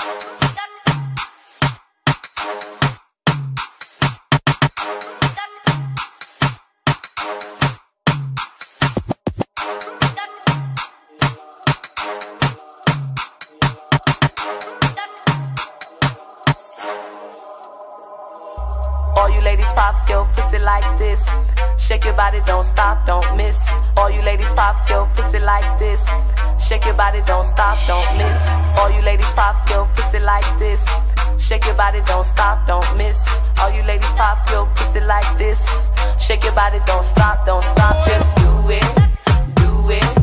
All you ladies pop your pussy like this. Shake your body, don't stop, don't miss. All you ladies pop your pussy like this. Shake your body, don't stop, don't miss. All you ladies pop your pussy like this. Shake your body, don't stop, don't miss. All you ladies pop your pussy like this. Shake your body, don't stop, just do it, do it.